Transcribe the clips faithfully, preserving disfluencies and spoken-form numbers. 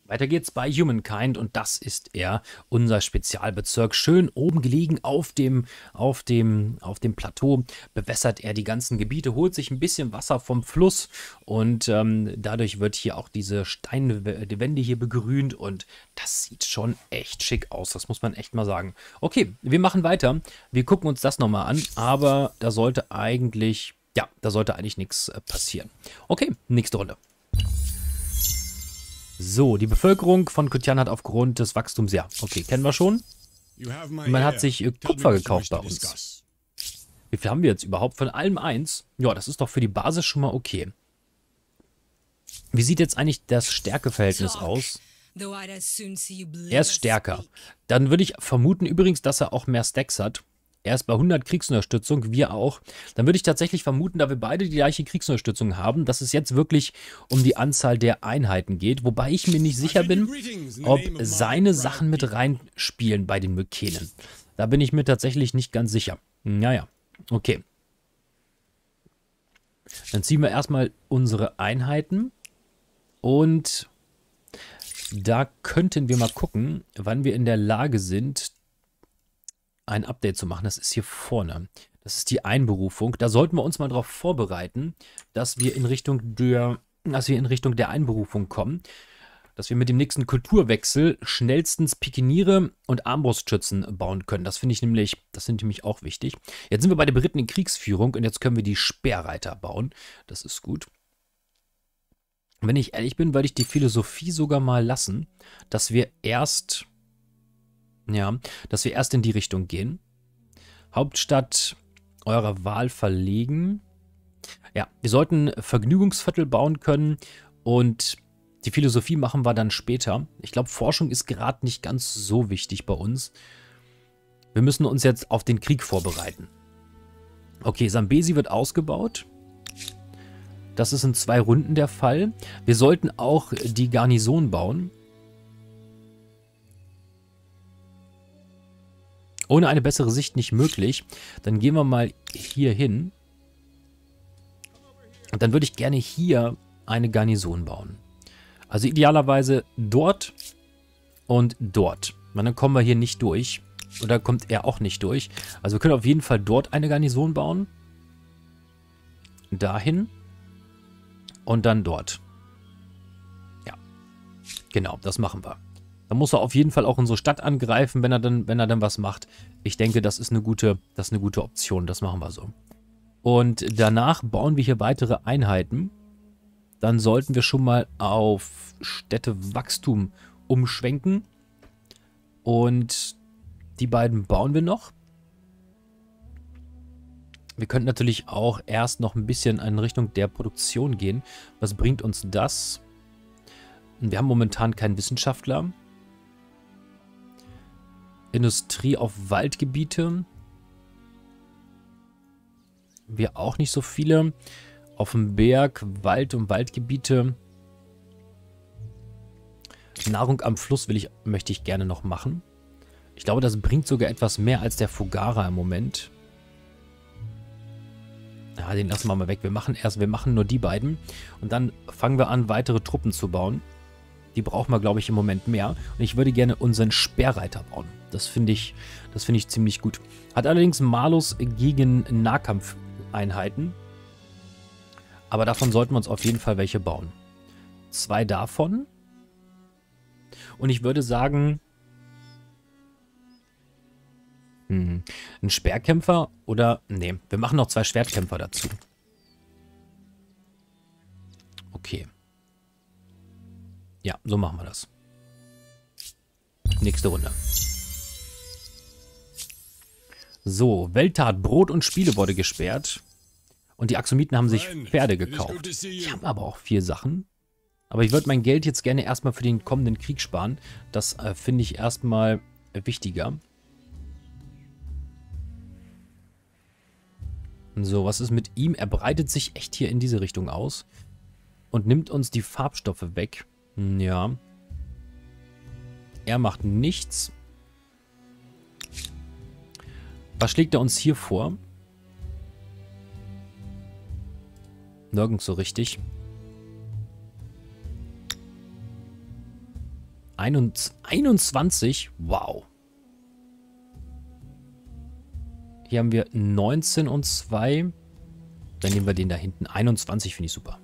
Weiter geht's bei Humankind und das ist er, unser Spezialbezirk. Schön oben gelegen auf dem, auf dem, auf dem Plateau bewässert er die ganzen Gebiete, holt sich ein bisschen Wasser vom Fluss und ähm, dadurch wird hier auch diese Steinwände hier begrünt und das sieht schon echt schick aus, das muss man echt mal sagen. Okay, wir machen weiter. Wir gucken uns das nochmal an, aber da sollte eigentlich, ja, da sollte eigentlich nichts äh, passieren. Okay, nächste Runde. So, die Bevölkerung von Kutyan hat aufgrund des Wachstums, ja, okay, kennen wir schon. Man hat sich äh, Kupfer gekauft bei uns. Wie viel haben wir jetzt überhaupt? Von allem eins? Ja, das ist doch für die Basis schon mal okay. Wie sieht jetzt eigentlich das Stärkeverhältnis aus? Er ist stärker. Dann würde ich vermuten übrigens, dass er auch mehr Stacks hat. Er ist bei hundert Kriegsunterstützung, wir auch. Dann würde ich tatsächlich vermuten, da wir beide die gleiche Kriegsunterstützung haben, dass es jetzt wirklich um die Anzahl der Einheiten geht. Wobei ich mir nicht sicher bin, ob seine Sachen mit reinspielen bei den Mykenen. Da bin ich mir tatsächlich nicht ganz sicher. Naja, okay. Dann ziehen wir erstmal unsere Einheiten. Und da könnten wir mal gucken, wann wir in der Lage sind, ein Update zu machen. Das ist hier vorne. Das ist die Einberufung. Da sollten wir uns mal darauf vorbereiten, dass wir in Richtung der, dass wir in Richtung der Einberufung kommen. Dass wir mit dem nächsten Kulturwechsel schnellstens Pikiniere und Armbrustschützen bauen können. Das finde ich nämlich, das finde ich nämlich auch wichtig. Jetzt sind wir bei der Briten in Kriegsführung und jetzt können wir die Speerreiter bauen. Das ist gut. Wenn ich ehrlich bin, würde ich die Philosophie sogar mal lassen, dass wir erst Ja, dass wir erst in die Richtung gehen. Hauptstadt eurer Wahl verlegen. Ja, wir sollten Vergnügungsviertel bauen können und die Philosophie machen wir dann später. Ich glaube, Forschung ist gerade nicht ganz so wichtig bei uns. Wir müssen uns jetzt auf den Krieg vorbereiten. Okay, Sambesi wird ausgebaut. Das ist in zwei Runden der Fall. Wir sollten auch die Garnison bauen. Ohne eine bessere Sicht nicht möglich. Dann gehen wir mal hier hin. Und dann würde ich gerne hier eine Garnison bauen. Also idealerweise dort und dort. Und dann kommen wir hier nicht durch. Oder kommt er auch nicht durch. Also wir können auf jeden Fall dort eine Garnison bauen. Dahin. Und dann dort. Ja. Genau, das machen wir. Da muss er auf jeden Fall auch unsere Stadt angreifen, wenn er dann, wenn er dann was macht. Ich denke, das ist eine gute, das ist eine gute Option. Das machen wir so. Und danach bauen wir hier weitere Einheiten. Dann sollten wir schon mal auf Städtewachstum umschwenken. Und die beiden bauen wir noch. Wir könnten natürlich auch erst noch ein bisschen in Richtung der Produktion gehen. Was bringt uns das? Wir haben momentan keinen Wissenschaftler. Industrie auf Waldgebiete. Wir auch nicht so viele. Auf dem Berg, Wald und Waldgebiete. Nahrung am Fluss will ich, möchte ich gerne noch machen. Ich glaube, das bringt sogar etwas mehr als der Fugara im Moment. Ja, den lassen wir mal weg. Wir machen erst, wir machen nur die beiden. Und dann fangen wir an, weitere Truppen zu bauen. Die brauchen wir, glaube ich, im Moment mehr. Und ich würde gerne unseren Speerreiter bauen. Das finde ich, das finde ich ziemlich gut. Hat allerdings Malus gegen Nahkampfeinheiten. Aber davon sollten wir uns auf jeden Fall welche bauen. Zwei davon. Und ich würde sagen, hm, ein Speerkämpfer oder, nee, wir machen noch zwei Schwertkämpfer dazu. Okay. Ja, so machen wir das. Nächste Runde. So, Welttat, Brot und Spiele wurde gesperrt. Und die Axomiten haben sich Pferde gekauft. Ich habe aber auch vier Sachen. Aber ich würde mein Geld jetzt gerne erstmal für den kommenden Krieg sparen. Das äh, finde ich erstmal wichtiger. So, was ist mit ihm? Er breitet sich echt hier in diese Richtung aus. Und nimmt uns die Farbstoffe weg. Ja. Er macht nichts. Was schlägt er uns hier vor? Nirgends so richtig. einundzwanzig. Wow. Hier haben wir neunzehn und zwei. Dann nehmen wir den da hinten. einundzwanzig finde ich super.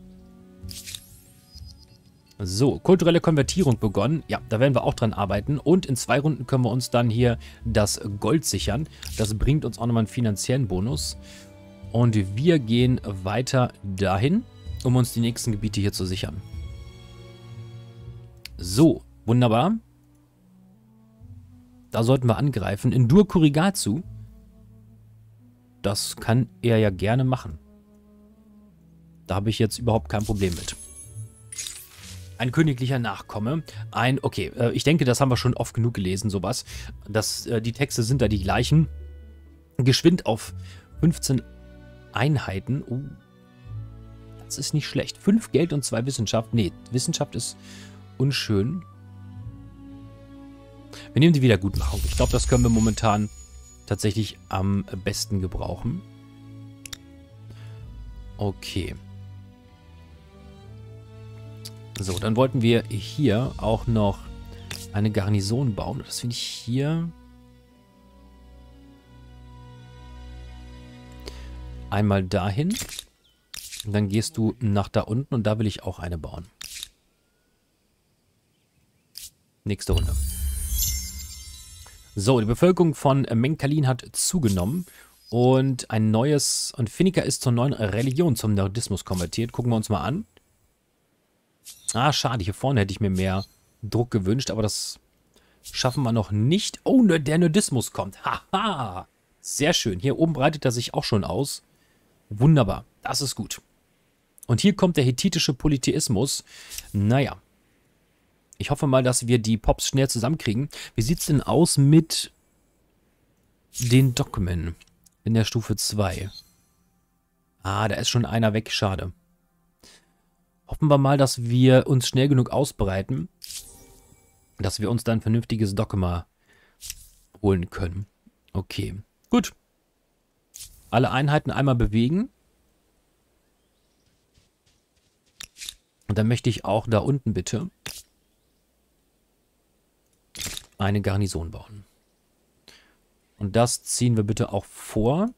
So, kulturelle Konvertierung begonnen. Ja, da werden wir auch dran arbeiten. Und in zwei Runden können wir uns dann hier das Gold sichern. Das bringt uns auch nochmal einen finanziellen Bonus. Und wir gehen weiter dahin, um uns die nächsten Gebiete hier zu sichern. So, wunderbar. Da sollten wir angreifen. In Dur Kurigatsu. Das kann er ja gerne machen. Da habe ich jetzt überhaupt kein Problem mit. Ein königlicher Nachkomme. Ein, okay, äh, ich denke, das haben wir schon oft genug gelesen, sowas. Das, äh, die Texte sind da die gleichen. Geschwind auf fünfzehn Einheiten. Oh, das ist nicht schlecht. fünf Geld und zwei Wissenschaft. Nee, Wissenschaft ist unschön. Wir nehmen die Wiedergutmachung. Ich glaube, das können wir momentan tatsächlich am besten gebrauchen. Okay. So, dann wollten wir hier auch noch eine Garnison bauen. Das finde ich hier einmal dahin. Und dann gehst du nach da unten und da will ich auch eine bauen. Nächste Runde. So, die Bevölkerung von Menkalin hat zugenommen und ein neues, und Finniker ist zur neuen Religion, zum Nerdismus konvertiert. Gucken wir uns mal an. Ah, schade, hier vorne hätte ich mir mehr Druck gewünscht, aber das schaffen wir noch nicht. Oh, der Nerdismus kommt. Haha, sehr schön. Hier oben breitet er sich auch schon aus. Wunderbar, das ist gut. Und hier kommt der hethitische Polytheismus. Naja. Ich hoffe mal, dass wir die Pops schnell zusammenkriegen. Wie sieht es denn aus mit den Dogmen in der Stufe zwei? Ah, da ist schon einer weg. Schade. Hoffen wir mal, dass wir uns schnell genug ausbreiten, dass wir uns dann ein vernünftiges Dogma holen können. Okay, gut. Alle Einheiten einmal bewegen. Und dann möchte ich auch da unten bitte eine Garnison bauen. Und das ziehen wir bitte auch vor.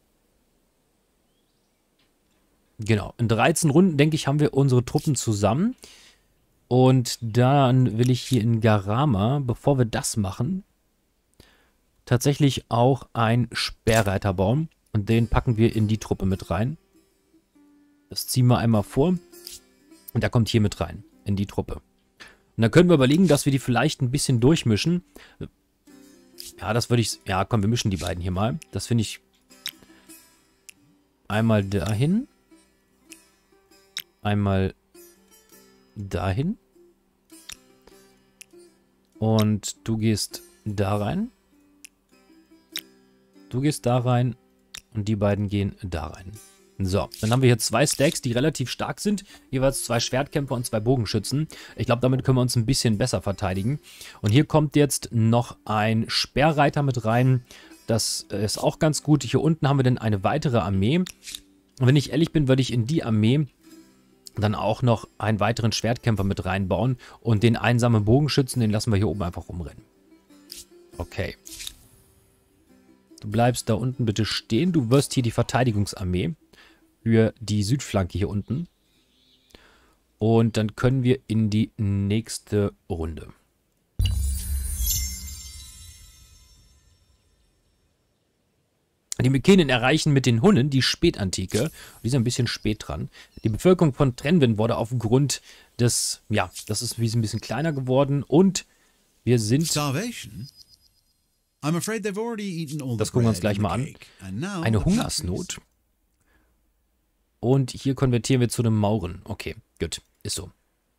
Genau, in dreizehn Runden, denke ich, haben wir unsere Truppen zusammen. Und dann will ich hier in Garama, bevor wir das machen, tatsächlich auch einen Speerreiter bauen. Und den packen wir in die Truppe mit rein. Das ziehen wir einmal vor. Und der kommt hier mit rein, in die Truppe. Und dann können wir überlegen, dass wir die vielleicht ein bisschen durchmischen. Ja, das würde ich... Ja, komm, wir mischen die beiden hier mal. Das finde ich... Einmal dahin. Einmal dahin. Und du gehst da rein. Du gehst da rein. Und die beiden gehen da rein. So, dann haben wir hier zwei Stacks, die relativ stark sind. Jeweils zwei Schwertkämpfer und zwei Bogenschützen. Ich glaube, damit können wir uns ein bisschen besser verteidigen. Und hier kommt jetzt noch ein Speerreiter mit rein. Das ist auch ganz gut. Hier unten haben wir dann eine weitere Armee. Und wenn ich ehrlich bin, würde ich in die Armee dann auch noch einen weiteren Schwertkämpfer mit reinbauen. Und den einsamen Bogenschützen, den lassen wir hier oben einfach rumrennen. Okay. Du bleibst da unten bitte stehen. Du wirst hier die Verteidigungsarmee für die Südflanke hier unten. Und dann können wir in die nächste Runde. Die Mykenen erreichen mit den Hunnen die Spätantike. Die sind ein bisschen spät dran. Die Bevölkerung von Trenvin wurde aufgrund des, ja, das ist ein bisschen kleiner geworden. Und wir sind... Starvation? I'm afraid they've already eaten all the Das gucken wir uns bread gleich and mal the an. cake, and now Eine the Hungersnot. Und hier konvertieren wir zu einem Mauren. Okay, gut, ist so.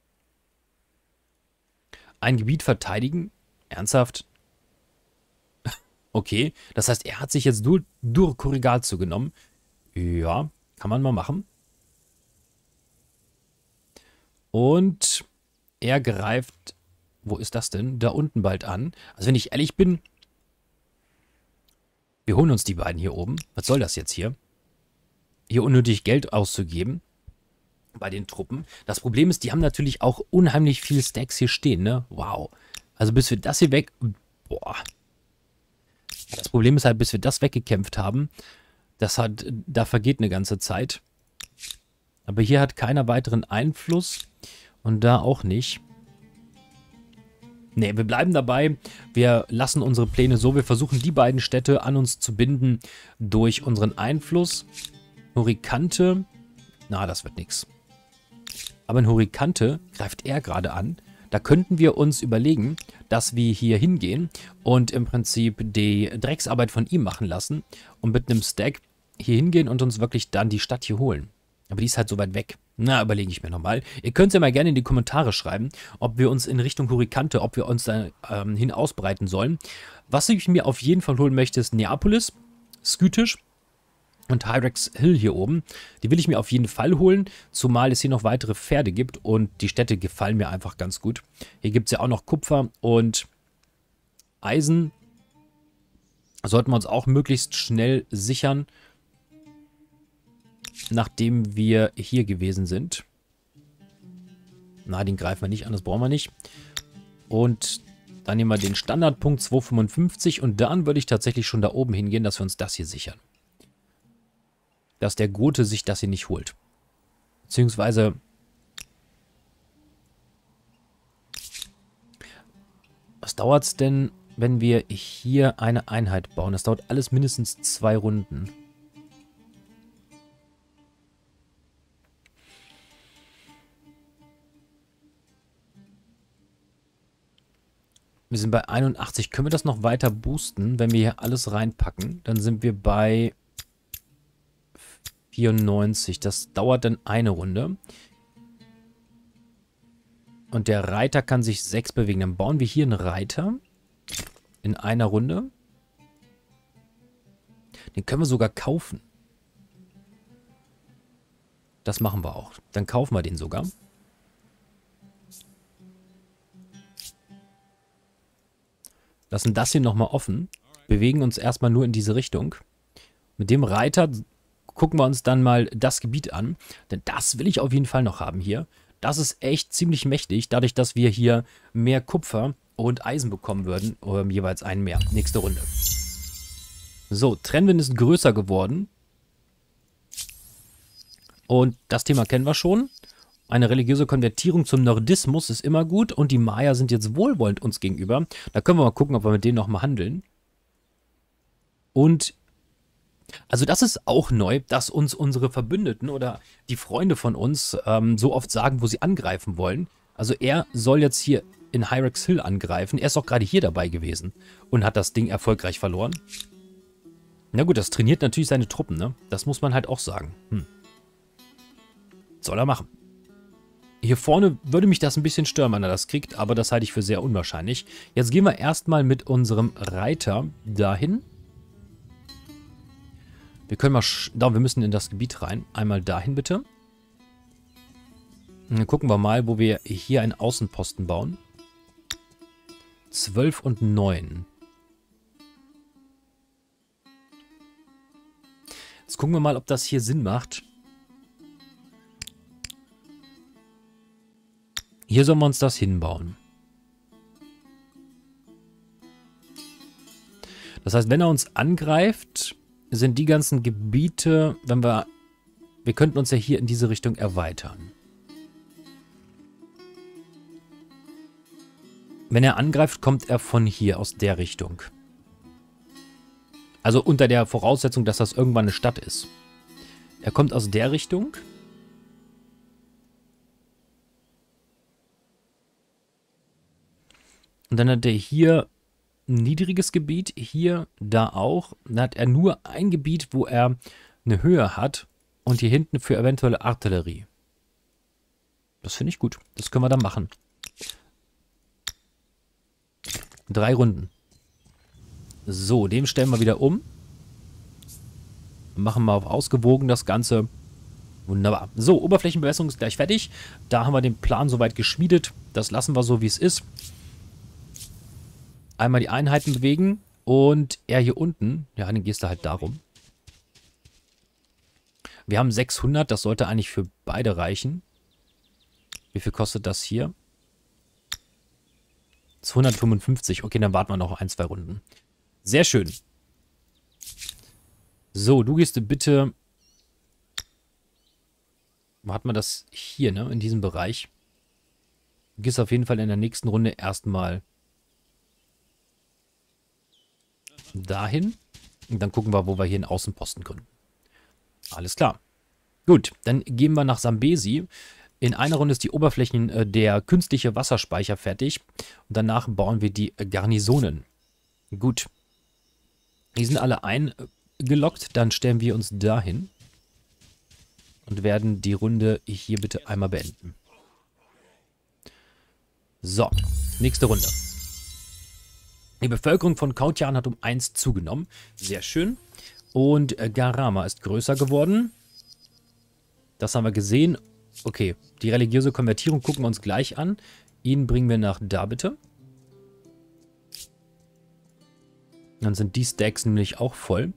Ein Gebiet verteidigen? Ernsthaft? Okay, das heißt, er hat sich jetzt Dur, Dur Kurigatsu genommen. Ja, kann man mal machen. Und er greift, wo ist das denn? Da unten bald an. Also wenn ich ehrlich bin, wir holen uns die beiden hier oben. Was soll das jetzt hier? Hier unnötig Geld auszugeben bei den Truppen. Das Problem ist, die haben natürlich auch unheimlich viele Stacks hier stehen, ne? Wow. Also bis wir das hier weg... Boah. Das Problem ist halt, bis wir das weggekämpft haben, das hat, da vergeht eine ganze Zeit. Aber hier hat keiner weiteren Einfluss und da auch nicht. Ne, wir bleiben dabei. Wir lassen unsere Pläne so. Wir versuchen die beiden Städte an uns zu binden durch unseren Einfluss. Hurrikante. Na, das wird nichts. Aber in Hurrikante greift er gerade an. Da könnten wir uns überlegen, dass wir hier hingehen und im Prinzip die Drecksarbeit von ihm machen lassen und mit einem Stack hier hingehen und uns wirklich dann die Stadt hier holen. Aber die ist halt so weit weg. Na, überlege ich mir nochmal. Ihr könnt es ja mal gerne in die Kommentare schreiben, ob wir uns in Richtung Hurrikante, ob wir uns da ähm, hin ausbreiten sollen. Was ich mir auf jeden Fall holen möchte, ist Neapolis, Skytisch und Hyrax Hill hier oben. Die will ich mir auf jeden Fall holen, zumal es hier noch weitere Pferde gibt und die Städte gefallen mir einfach ganz gut. Hier gibt es ja auch noch Kupfer und Eisen. Sollten wir uns auch möglichst schnell sichern, nachdem wir hier gewesen sind. Na, den greifen wir nicht an, das brauchen wir nicht. Und dann nehmen wir den Standardpunkt zweihundertfünfundfünfzig und dann würde ich tatsächlich schon da oben hingehen, dass wir uns das hier sichern. Dass der Gote sich das hier nicht holt. Beziehungsweise... Was dauert es denn, wenn wir hier eine Einheit bauen? Das dauert alles mindestens zwei Runden. Wir sind bei einundachtzig. Können wir das noch weiter boosten, wenn wir hier alles reinpacken? Dann sind wir bei vierundneunzig. Das dauert dann eine Runde. Und der Reiter kann sich sechs bewegen. Dann bauen wir hier einen Reiter in einer Runde. Den können wir sogar kaufen. Das machen wir auch. Dann kaufen wir den sogar. Lassen das hier nochmal offen. Bewegen uns erstmal nur in diese Richtung. Mit dem Reiter gucken wir uns dann mal das Gebiet an. Denn das will ich auf jeden Fall noch haben hier. Das ist echt ziemlich mächtig. Dadurch, dass wir hier mehr Kupfer und Eisen bekommen würden. Oder jeweils einen mehr. Nächste Runde. So, Trennwind ist größer geworden. Und das Thema kennen wir schon. Eine religiöse Konvertierung zum Nordismus ist immer gut und die Maya sind jetzt wohlwollend uns gegenüber. Da können wir mal gucken, ob wir mit denen nochmal handeln. Und, also das ist auch neu, dass uns unsere Verbündeten oder die Freunde von uns ähm, so oft sagen, wo sie angreifen wollen. Also er soll jetzt hier in Hyrax Hill angreifen. Er ist auch gerade hier dabei gewesen und hat das Ding erfolgreich verloren. Na gut, das trainiert natürlich seine Truppen, ne? Das muss man halt auch sagen. Hm. Soll er machen. Hier vorne würde mich das ein bisschen stören, wenn er das kriegt, aber das halte ich für sehr unwahrscheinlich. Jetzt gehen wir erstmal mit unserem Reiter dahin. Wir können mal... Da, wir müssen in das Gebiet rein. Einmal dahin bitte. Und dann gucken wir mal, wo wir hier einen Außenposten bauen. zwölf und neun. Jetzt gucken wir mal, ob das hier Sinn macht. Hier sollen wir uns das hinbauen. Das heißt, wenn er uns angreift, sind die ganzen Gebiete, wenn wir... Wir könnten uns ja hier in diese Richtung erweitern. Wenn er angreift, kommt er von hier, aus der Richtung. Also unter der Voraussetzung, dass das irgendwann eine Stadt ist. Er kommt aus der Richtung. Und dann hat er hier ein niedriges Gebiet, hier, da auch. Dann hat er nur ein Gebiet, wo er eine Höhe hat und hier hinten für eventuelle Artillerie. Das finde ich gut. Das können wir dann machen. Drei Runden. So, dem stellen wir wieder um. Machen wir auf ausgewogen das Ganze. Wunderbar. So, Oberflächenbewässerung ist gleich fertig. Da haben wir den Plan soweit geschmiedet. Das lassen wir so, wie es ist. Einmal die Einheiten bewegen und er hier unten, ja, dann gehst du halt darum. Wir haben sechshundert, das sollte eigentlich für beide reichen. Wie viel kostet das hier? hundertfünfundfünfzig. Okay, dann warten wir noch ein, zwei Runden. Sehr schön. So, du gehst bitte... Hat man das hier, ne? In diesem Bereich. Du gehst auf jeden Fall in der nächsten Runde erstmal dahin. Und dann gucken wir, wo wir hier einen Außenposten gründen. Alles klar. Gut, dann gehen wir nach Sambesi. In einer Runde ist die Oberflächen äh, der künstliche Wasserspeicher fertig. Und danach bauen wir die äh, Garnisonen. Gut. Die sind alle eingeloggt. Dann stellen wir uns dahin. Und werden die Runde hier bitte einmal beenden. So, nächste Runde. Die Bevölkerung von Kautian hat um eins zugenommen. Sehr schön. Und äh, Garama ist größer geworden. Das haben wir gesehen. Okay, die religiöse Konvertierung gucken wir uns gleich an. Ihn bringen wir nach da, bitte. Dann sind die Stacks nämlich auch voll.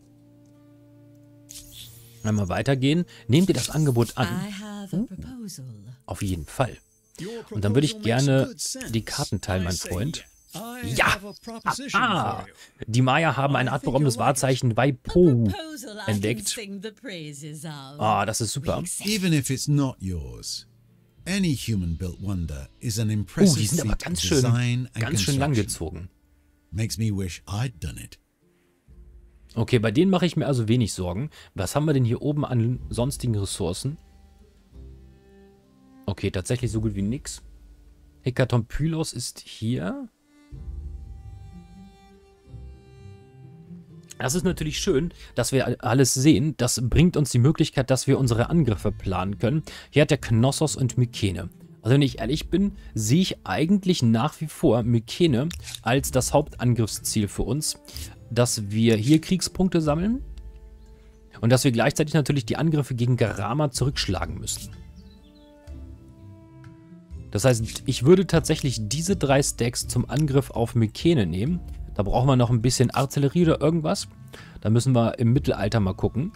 Einmal weitergehen. Nehmt ihr das Angebot an? Uh, auf jeden Fall. Und dann würde ich gerne die Karten teilen, mein Freund. Ja! Ah, die Maya haben ein atemberaubendes Wahrzeichen Waipo entdeckt. Ah, das ist super. Even if it's not yours, any human-built wonder is an Oh, impressive die sind aber feat of ganz schön, design and ganz schön construction. langgezogen. Makes me wish I'd done it. Okay, bei denen mache ich mir also wenig Sorgen. Was haben wir denn hier oben an sonstigen Ressourcen? Okay, tatsächlich so gut wie nix. Hekatonpylos ist hier. Das ist natürlich schön, dass wir alles sehen. Das bringt uns die Möglichkeit, dass wir unsere Angriffe planen können. Hier hat der Knossos und Mykene. Also wenn ich ehrlich bin, sehe ich eigentlich nach wie vor Mykene als das Hauptangriffsziel für uns. Dass wir hier Kriegspunkte sammeln. Und dass wir gleichzeitig natürlich die Angriffe gegen Garama zurückschlagen müssen. Das heißt, ich würde tatsächlich diese drei Stacks zum Angriff auf Mykene nehmen. Da brauchen wir noch ein bisschen Artillerie oder irgendwas. Da müssen wir im Mittelalter mal gucken.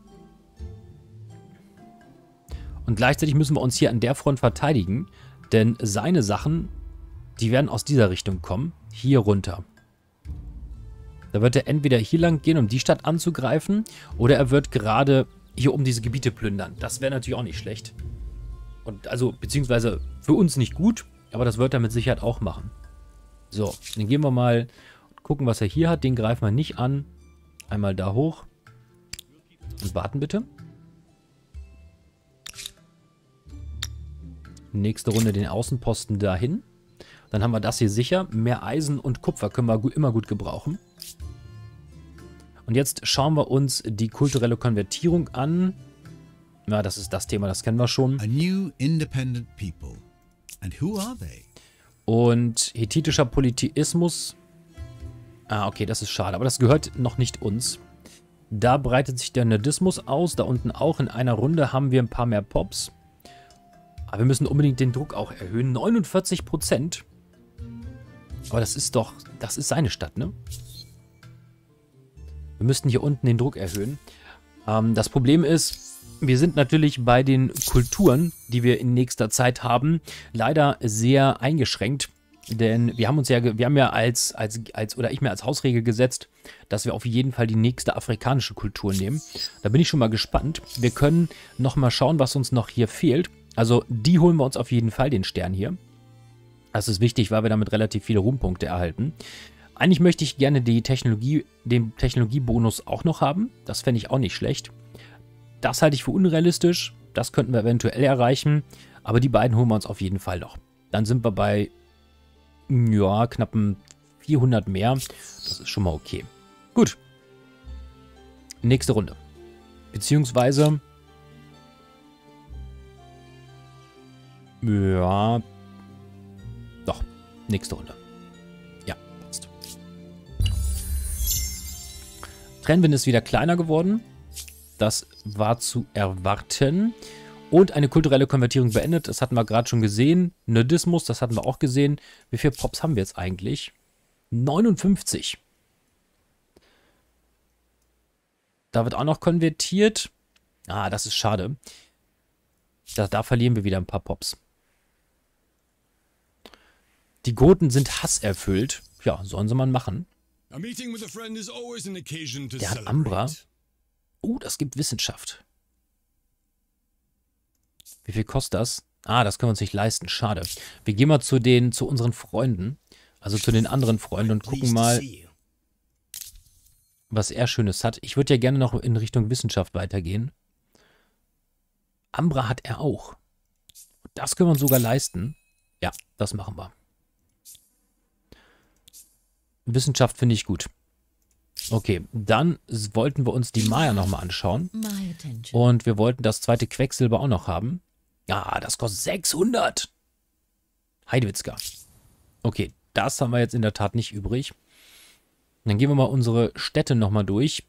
Und gleichzeitig müssen wir uns hier an der Front verteidigen. Denn seine Sachen, die werden aus dieser Richtung kommen. Hier runter. Da wird er entweder hier lang gehen, um die Stadt anzugreifen. Oder er wird gerade hier um diese Gebiete plündern. Das wäre natürlich auch nicht schlecht. Und also, beziehungsweise für uns nicht gut. Aber das wird er mit Sicherheit auch machen. So, dann gehen wir mal gucken, was er hier hat. Den greifen wir nicht an. Einmal da hoch. Und warten bitte. Nächste Runde den Außenposten dahin. Dann haben wir das hier sicher. Mehr Eisen und Kupfer können wir immer gut gebrauchen. Und jetzt schauen wir uns die kulturelle Konvertierung an. Ja, das ist das Thema, das kennen wir schon. A new independent people. And who are they? Und hethitischer Polytheismus. Ah, okay, das ist schade. Aber das gehört noch nicht uns. Da breitet sich der Nerdismus aus. Da unten auch. In einer Runde haben wir ein paar mehr Pops. Aber wir müssen unbedingt den Druck auch erhöhen. neunundvierzig Prozent. Aber das ist doch... Das ist seine Stadt, ne? Wir müssten hier unten den Druck erhöhen. Ähm, das Problem ist, wir sind natürlich bei den Kulturen, die wir in nächster Zeit haben, leider sehr eingeschränkt. Denn wir haben uns ja, wir haben ja als, als, als, oder ich mir als Hausregel gesetzt, dass wir auf jeden Fall die nächste afrikanische Kultur nehmen. Da bin ich schon mal gespannt. Wir können noch mal schauen, was uns noch hier fehlt. Also die holen wir uns auf jeden Fall, den Stern hier. Das ist wichtig, weil wir damit relativ viele Ruhmpunkte erhalten. Eigentlich möchte ich gerne die Technologie, den Technologiebonus auch noch haben. Das fände ich auch nicht schlecht. Das halte ich für unrealistisch. Das könnten wir eventuell erreichen. Aber die beiden holen wir uns auf jeden Fall noch. Dann sind wir bei, ja, knappen vierhundert mehr. Das ist schon mal okay. Gut. Nächste Runde. Beziehungsweise, ja, doch, nächste Runde. Ja, passt. Trennwind ist wieder kleiner geworden. Das war zu erwarten. Und eine kulturelle Konvertierung beendet. Das hatten wir gerade schon gesehen. Nerdismus, das hatten wir auch gesehen. Wie viele Pops haben wir jetzt eigentlich? neunundfünfzig. Da wird auch noch konvertiert. Ah, das ist schade. Da, da verlieren wir wieder ein paar Pops. Die Goten sind hasserfüllt. Ja, sollen sie mal machen. A meeting with a friend is always an occasion to Der hat celebrate. Ambra. Oh, das gibt Wissenschaft. Wie viel kostet das? Ah, das können wir uns nicht leisten. Schade. Wir gehen mal zu den, zu unseren Freunden. Also zu den anderen Freunden und gucken mal, was er Schönes hat. Ich würde ja gerne noch in Richtung Wissenschaft weitergehen. Ambra hat er auch. Das können wir uns sogar leisten. Ja, das machen wir. Wissenschaft finde ich gut. Okay, dann wollten wir uns die Maya nochmal anschauen. Und wir wollten das zweite Quecksilber auch noch haben. Ja, das kostet sechshundert. Heidewitzka. Okay, das haben wir jetzt in der Tat nicht übrig. Dann gehen wir mal unsere Städte nochmal durch.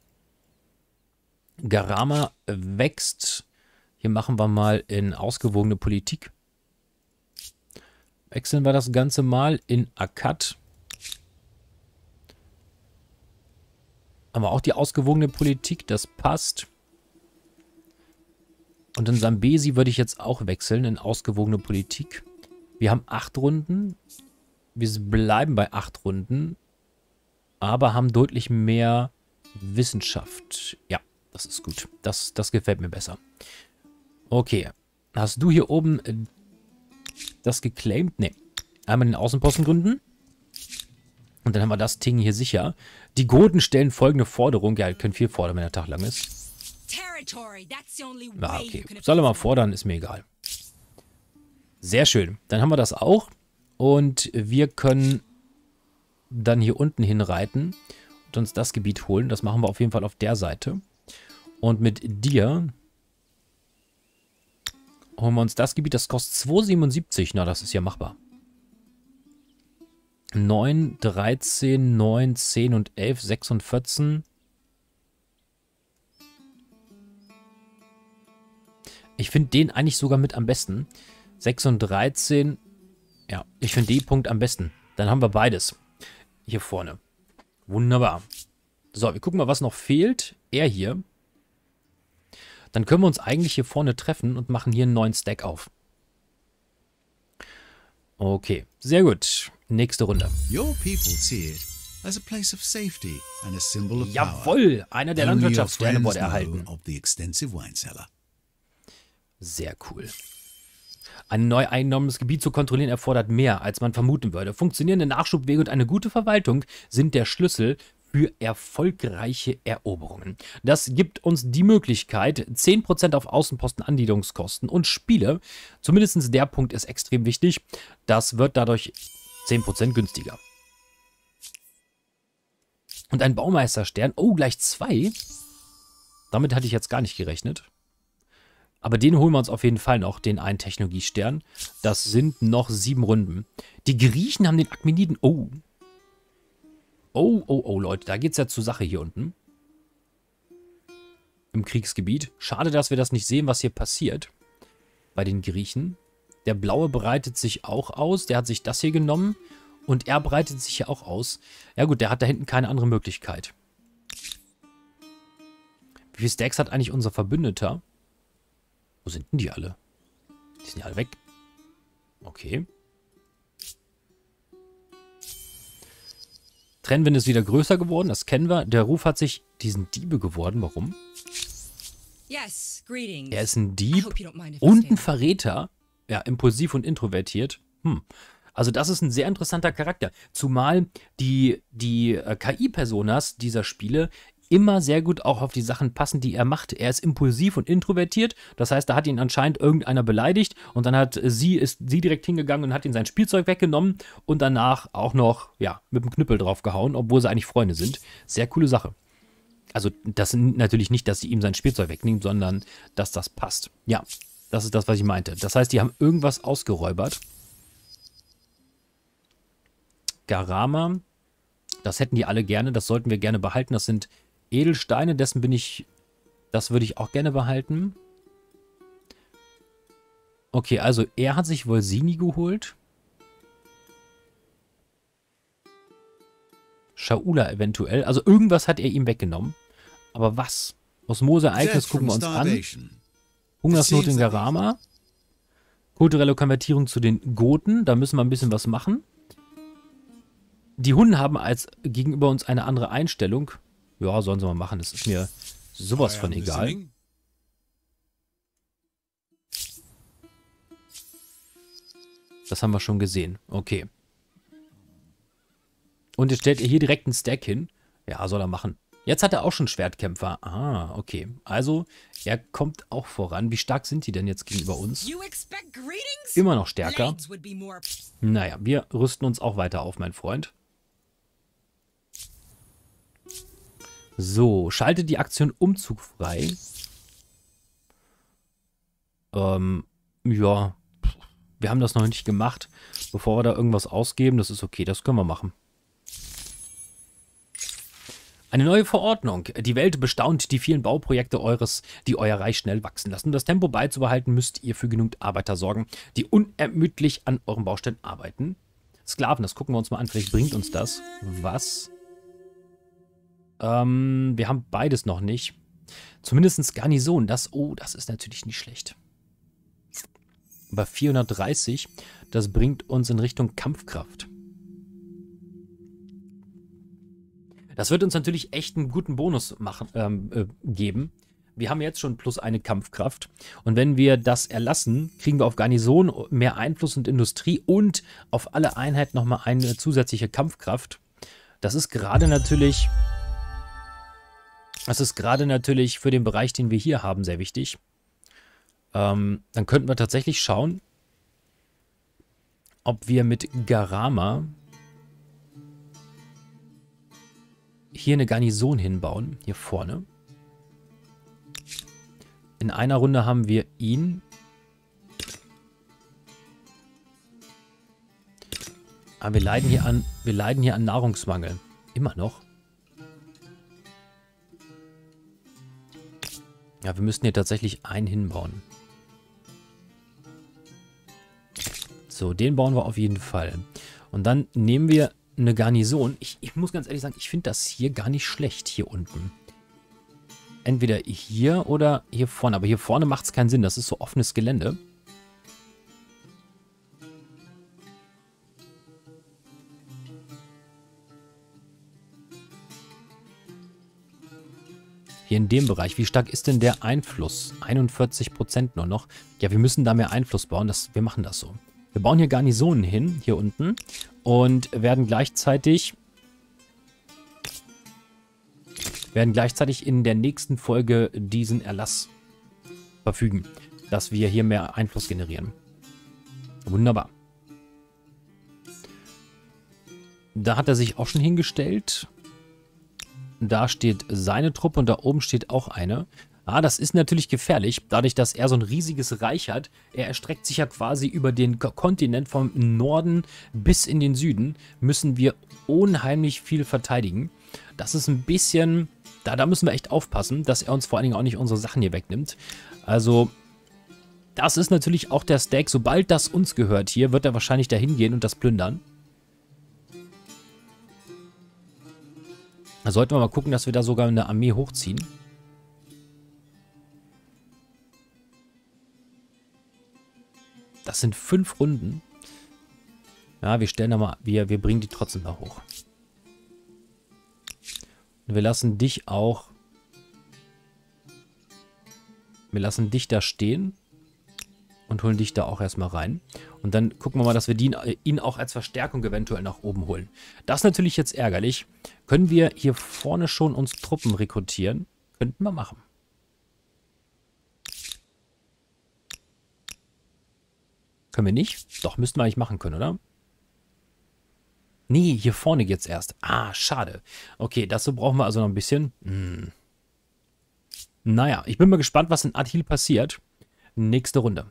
Garama wächst. Hier machen wir mal in ausgewogene Politik. Wechseln wir das Ganze mal in Akkad. Haben wir auch die ausgewogene Politik, das passt. Und in Sambesi würde ich jetzt auch wechseln in ausgewogene Politik. Wir haben acht Runden. Wir bleiben bei acht Runden. Aber haben deutlich mehr Wissenschaft. Ja, das ist gut. Das, das gefällt mir besser. Okay. Hast du hier oben das geclaimed? Nee. Einmal den Außenposten gründen. Und dann haben wir das Ding hier sicher. Die Goten stellen folgende Forderung. Ja, ihr könnt viel fordern, wenn der Tag lang ist. Ja, okay. Soll er mal fordern, ist mir egal. Sehr schön. Dann haben wir das auch. Und wir können dann hier unten hinreiten und uns das Gebiet holen. Das machen wir auf jeden Fall auf der Seite. Und mit dir holen wir uns das Gebiet. Das kostet zwei Komma siebenundsiebzig. Na, das ist ja machbar. neun, dreizehn, neun, zehn und elf, sechs und vierzehn. Ich finde den eigentlich sogar mit am besten. sechs und dreizehn. Ja, ich finde den Punkt am besten. Dann haben wir beides. Hier vorne. Wunderbar. So, wir gucken mal, was noch fehlt. Er hier. Dann können wir uns eigentlich hier vorne treffen und machen hier einen neuen Stack auf. Okay, sehr gut. Nächste Runde. Your people see it as a place of safety and a symbol of power. Jawohl, einer der Only your Landwirtschaftssterne friends wurde erhalten. know of the extensive wine cellar. Sehr cool. Ein neu eingenommenes Gebiet zu kontrollieren erfordert mehr, als man vermuten würde. Funktionierende Nachschubwege und eine gute Verwaltung sind der Schlüssel für erfolgreiche Eroberungen. Das gibt uns die Möglichkeit, zehn Prozent auf Außenposten Ansiedlungskosten und Spiele. Zumindest der Punkt ist extrem wichtig. Das wird dadurch zehn Prozent günstiger. Und ein Baumeisterstern. Oh, gleich zwei. Damit hatte ich jetzt gar nicht gerechnet. Aber den holen wir uns auf jeden Fall noch, den einen Technologiestern. Das sind noch sieben Runden. Die Griechen haben den Akmeniden. Oh. Oh, oh, oh, Leute. Da geht es ja zur Sache hier unten. Im Kriegsgebiet. Schade, dass wir das nicht sehen, was hier passiert. Bei den Griechen. Der Blaue breitet sich auch aus. Der hat sich das hier genommen. Und er breitet sich hier auch aus. Ja gut, der hat da hinten keine andere Möglichkeit. Wie viele Stacks hat eigentlich unser Verbündeter? Wo sind denn die alle? Die sind ja alle weg. Okay. Trennwinde ist wieder größer geworden, das kennen wir. Der Ruf hat sich... Die sind Diebe geworden, warum? Er ist ein Dieb und ein Verräter. Ja, impulsiv und introvertiert. Hm. Also das ist ein sehr interessanter Charakter. Zumal die, die äh, K I-Personas dieser Spiele immer sehr gut auch auf die Sachen passen, die er macht. Er ist impulsiv und introvertiert. Das heißt, da hat ihn anscheinend irgendeiner beleidigt und dann hat sie, ist sie direkt hingegangen und hat ihm sein Spielzeug weggenommen und danach auch noch, ja, mit dem Knüppel draufgehauen, obwohl sie eigentlich Freunde sind. Sehr coole Sache. Also das sind natürlich nicht, dass sie ihm sein Spielzeug wegnimmt, sondern dass das passt. Ja, das ist das, was ich meinte. Das heißt, die haben irgendwas ausgeräubert. Garama, das hätten die alle gerne, das sollten wir gerne behalten. Das sind Edelsteine, dessen bin ich, das würde ich auch gerne behalten. Okay, also er hat sich Volsini geholt. Shaula eventuell, also irgendwas hat er ihm weggenommen. Aber was? Osmose-Ereignis gucken wir uns an. Hungersnot in Garama. Kulturelle Konvertierung zu den Goten, da müssen wir ein bisschen was machen. Die Hunden haben als gegenüber uns eine andere Einstellung. Ja, sollen sie mal machen. Das ist mir sowas I von am egal. listening. Das haben wir schon gesehen. Okay. Und jetzt stellt ihr hier direkt einen Stack hin. Ja, soll er machen. Jetzt hat er auch schon Schwertkämpfer. Ah, okay. Also, er kommt auch voran. Wie stark sind die denn jetzt gegenüber uns? Immer noch stärker. Naja, wir rüsten uns auch weiter auf, mein Freund. So, schaltet die Aktion Umzug frei. Ähm, ja. Wir haben das noch nicht gemacht. Bevor wir da irgendwas ausgeben, das ist okay, das können wir machen. Eine neue Verordnung. Die Welt bestaunt die vielen Bauprojekte eures, die euer Reich schnell wachsen lassen. Um das Tempo beizubehalten, müsst ihr für genug Arbeiter sorgen, die unermüdlich an euren Baustellen arbeiten. Sklaven, das gucken wir uns mal an. Vielleicht bringt uns das was. Ähm, wir haben beides noch nicht. Zumindest Garnison. Das, oh, das ist natürlich nicht schlecht. Aber vierhundertdreißig, das bringt uns in Richtung Kampfkraft. Das wird uns natürlich echt einen guten Bonus machen, ähm, äh, geben. Wir haben jetzt schon plus eine Kampfkraft. Und wenn wir das erlassen, kriegen wir auf Garnison mehr Einfluss und Industrie und auf alle Einheiten nochmal eine zusätzliche Kampfkraft. Das ist gerade natürlich... Das ist gerade natürlich für den Bereich, den wir hier haben, sehr wichtig. Ähm, dann könnten wir tatsächlich schauen, ob wir mit Garama hier eine Garnison hinbauen, hier vorne. In einer Runde haben wir ihn. Aber wir leiden hier an, wir leiden hier an Nahrungsmangel. Immer noch. Ja, wir müssten hier tatsächlich einen hinbauen. So, den bauen wir auf jeden Fall. Und dann nehmen wir eine Garnison. Ich, ich muss ganz ehrlich sagen, ich finde das hier gar nicht schlecht, hier unten. Entweder hier oder hier vorne. Aber hier vorne macht es keinen Sinn. Das ist so offenes Gelände. Hier in dem Bereich. Wie stark ist denn der Einfluss? einundvierzig Prozent nur noch. Ja, wir müssen da mehr Einfluss bauen. Das, wir machen das so. Wir bauen hier Garnisonen hin, hier unten. Und werden gleichzeitig... werden gleichzeitig in der nächsten Folge diesen Erlass verfügen, dass wir hier mehr Einfluss generieren. Wunderbar. Da hat er sich auch schon hingestellt. Da steht seine Truppe und da oben steht auch eine. Ah, das ist natürlich gefährlich, dadurch, dass er so ein riesiges Reich hat. Er erstreckt sich ja quasi über den Kontinent vom Norden bis in den Süden. Müssen wir unheimlich viel verteidigen. Das ist ein bisschen... Da, da müssen wir echt aufpassen, dass er uns vor allen Dingen auch nicht unsere Sachen hier wegnimmt. Also, das ist natürlich auch der Stake. Sobald das uns gehört hier, wird er wahrscheinlich dahin gehen und das plündern. Da sollten wir mal gucken, dass wir da sogar eine Armee hochziehen. Das sind fünf Runden. Ja, wir stellen da mal, wir, wir bringen die trotzdem da hoch. Und wir lassen dich auch, wir lassen dich da stehen und holen dich da auch erstmal rein. Und dann gucken wir mal, dass wir die, ihn auch als Verstärkung eventuell nach oben holen. Das ist natürlich jetzt ärgerlich. Können wir hier vorne schon uns Truppen rekrutieren? Könnten wir machen. Können wir nicht? Doch, müssten wir eigentlich machen können, oder? Nee, hier vorne geht's erst. Ah, schade. Okay, dazu brauchen wir also noch ein bisschen. Hm. Naja, ich bin mal gespannt, was in Adhil passiert. Nächste Runde.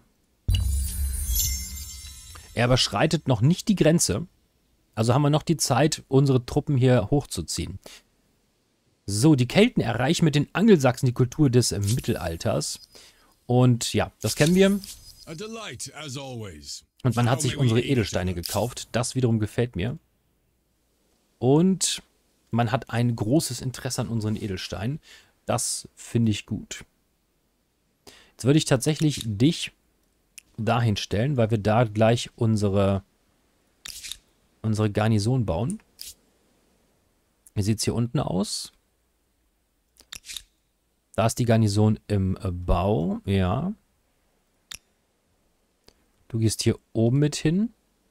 Er überschreitet noch nicht die Grenze. Also haben wir noch die Zeit, unsere Truppen hier hochzuziehen. So, die Kelten erreichen mit den Angelsachsen die Kultur des Mittelalters. Und ja, das kennen wir. A delight, as always. Und man hat sich unsere Edelsteine gekauft. Das wiederum gefällt mir. Und man hat ein großes Interesse an unseren Edelsteinen. Das finde ich gut. Jetzt würde ich tatsächlich dich dahin stellen, weil wir da gleich unsere, unsere Garnison bauen. Wie sieht es hier unten aus? Da ist die Garnison im äh, Bau. Ja. Du gehst hier oben mit hin.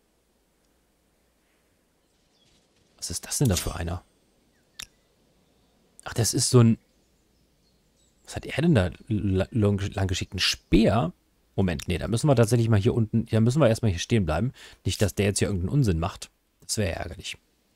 Was ist das denn da für einer? Ach, das ist so ein... Was hat er denn da langgeschickt? Ein Speer? Moment, nee, da müssen wir tatsächlich mal hier unten... Da müssen wir erstmal hier stehen bleiben. Nicht, dass der jetzt hier irgendeinen Unsinn macht. Das wäre ärgerlich.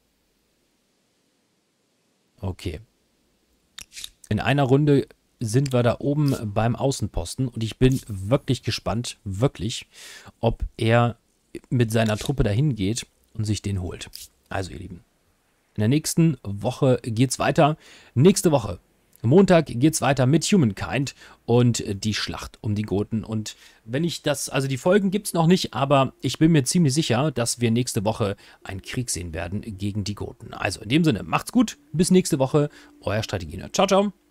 Okay. In einer Runde sind wir da oben beim Außenposten und ich bin wirklich gespannt, wirklich, ob er mit seiner Truppe dahin geht und sich den holt. Also, ihr Lieben, in der nächsten Woche geht's weiter. Nächste Woche, Montag, geht's weiter mit Humankind und die Schlacht um die Goten. Und wenn ich das, also die Folgen gibt's noch nicht, aber ich bin mir ziemlich sicher, dass wir nächste Woche einen Krieg sehen werden gegen die Goten. Also in dem Sinne, macht's gut, bis nächste Woche, euer Strategie-Nerd. Ciao, ciao.